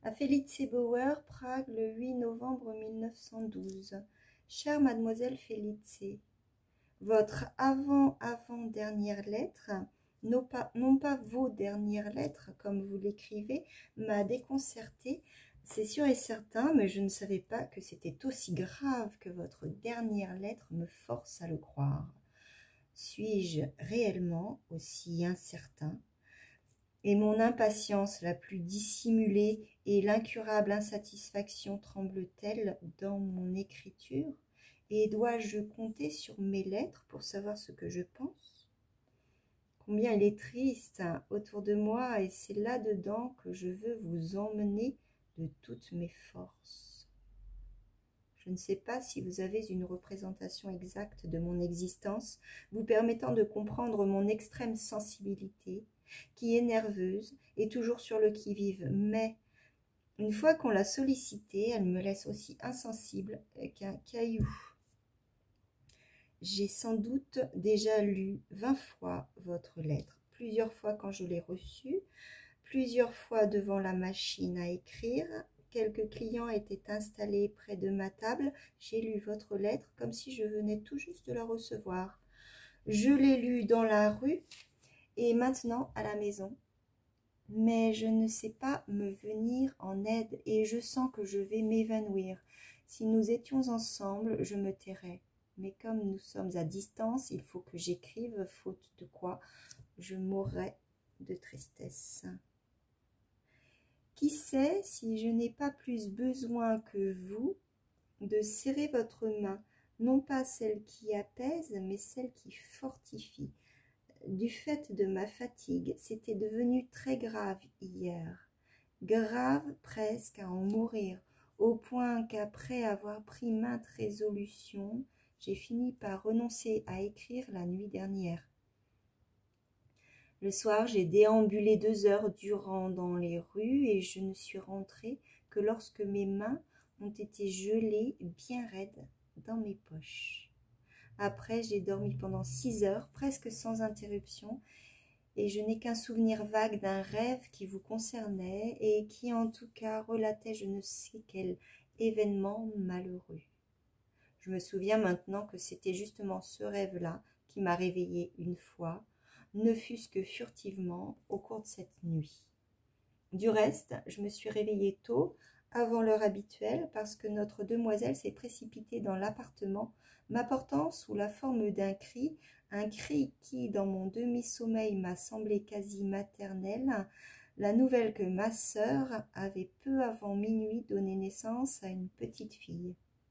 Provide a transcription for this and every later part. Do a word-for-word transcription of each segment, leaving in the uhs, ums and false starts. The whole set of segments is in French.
À Felice Bauer, Prague, le huit novembre mille neuf cent douze. Chère mademoiselle Felice, votre avant-avant-dernière lettre, non pas, non pas vos dernières lettres, comme vous l'écrivez, m'a déconcertée, c'est sûr et certain, mais je ne savais pas que c'était aussi grave que votre dernière lettre me force à le croire. Suis-je réellement aussi incertain? Et mon impatience la plus dissimulée et l'incurable insatisfaction tremblent-elles dans mon écriture? Et dois-je compter sur mes lettres pour savoir ce que je pense? Combien il est triste autour de moi, et c'est là-dedans que je veux vous emmener de toutes mes forces. Je ne sais pas si vous avez une représentation exacte de mon existence, vous permettant de comprendre mon extrême sensibilité, qui est nerveuse et toujours sur le qui-vive, mais une fois qu'on l'a sollicitée, elle me laisse aussi insensible qu'un caillou. J'ai sans doute déjà lu vingt fois votre lettre, plusieurs fois quand je l'ai reçue, plusieurs fois devant la machine à écrire. Quelques clients étaient installés près de ma table. J'ai lu votre lettre comme si je venais tout juste de la recevoir. Je l'ai lue dans la rue et maintenant à la maison. Mais je ne sais pas me venir en aide et je sens que je vais m'évanouir. Si nous étions ensemble, je me tairais. Mais comme nous sommes à distance, il faut que j'écrive, faute de quoi je mourrais de tristesse. Qui sait si je n'ai pas plus besoin que vous de serrer votre main, non pas celle qui apaise, mais celle qui fortifie. Du fait de ma fatigue, c'était devenu très grave hier, grave presque à en mourir, au point qu'après avoir pris maintes résolutions, j'ai fini par renoncer à écrire la nuit dernière. Le soir, j'ai déambulé deux heures durant dans les rues et je ne suis rentrée que lorsque mes mains ont été gelées bien raides dans mes poches. Après, j'ai dormi pendant six heures, presque sans interruption, et je n'ai qu'un souvenir vague d'un rêve qui vous concernait et qui, en tout cas, relatait je ne sais quel événement malheureux. Je me souviens maintenant que c'était justement ce rêve-là qui m'a réveillée une fois, ne fût-ce que furtivement, au cours de cette nuit. Du reste, je me suis réveillée tôt, avant l'heure habituelle, parce que notre demoiselle s'est précipitée dans l'appartement, m'apportant sous la forme d'un cri, un cri qui, dans mon demi-sommeil, m'a semblé quasi maternel, la nouvelle que ma sœur avait peu avant minuit donné naissance à une petite fille.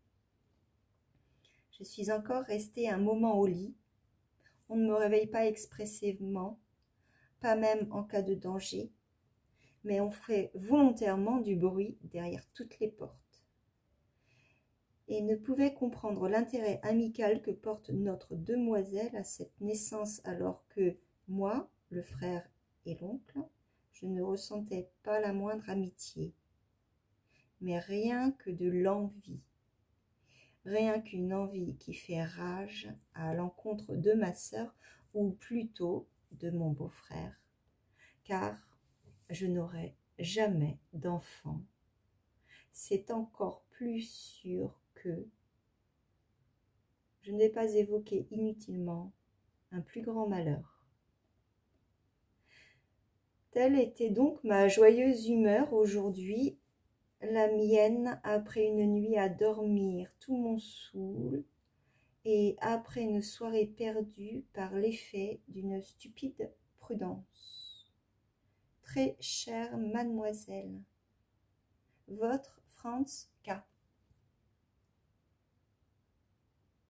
Je suis encore restée un moment au lit. On ne me réveille pas expressivement, pas même en cas de danger, mais on fait volontairement du bruit derrière toutes les portes. Et ne pouvait comprendre l'intérêt amical que porte notre demoiselle à cette naissance, alors que moi, le frère et l'oncle, je ne ressentais pas la moindre amitié, mais rien que de l'envie. Rien qu'une envie qui fait rage à l'encontre de ma sœur, ou plutôt de mon beau-frère, car je n'aurai jamais d'enfant. C'est encore plus sûr que je n'ai pas évoqué inutilement un plus grand malheur. Telle était donc ma joyeuse humeur aujourd'hui, la mienne après une nuit à dormir tout mon saoul et après une soirée perdue par l'effet d'une stupide prudence. Très chère mademoiselle, votre Franz K.